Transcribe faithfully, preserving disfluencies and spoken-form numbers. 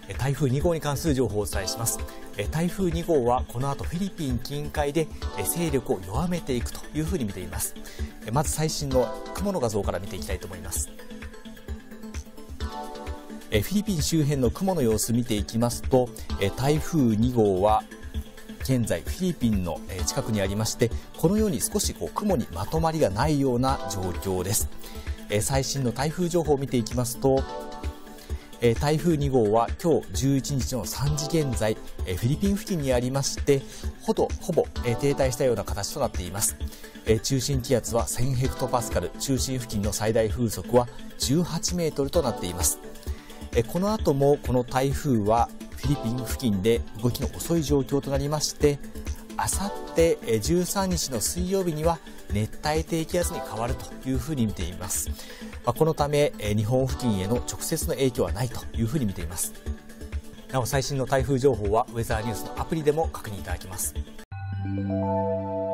台風に号に関する情報をお伝えします。台風に号はこの後フィリピン近海で勢力を弱めていくというふうに見ています。まず最新の雲の画像から見ていきたいと思います。フィリピン周辺の雲の様子見ていきますと、台風に号は現在フィリピンの近くにありまして、このように少しこう雲にまとまりがないような状況です。最新の台風情報を見ていきますと、台風に号は今日じゅういちにちのさんじ現在フィリピン付近にありまして、ほぼほぼ停滞したような形となっています。中心気圧はせんヘクトパスカル、中心付近の最大風速はじゅうはちメートルとなっています。この後もこの台風はフィリピン付近で動きの遅い状況となりまして、あさってじゅうさんにちの水曜日には熱帯低気圧に変わるというふうに見ています。このため日本付近への直接の影響はないというふうに見ています。なお最新の台風情報はウェザーニュースのアプリでも確認いただけます。